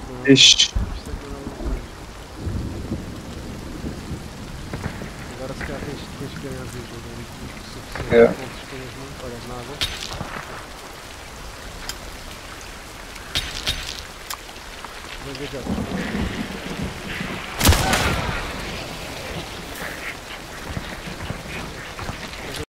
Iść. Городская точка я вижу, Ja. Dowiedział się.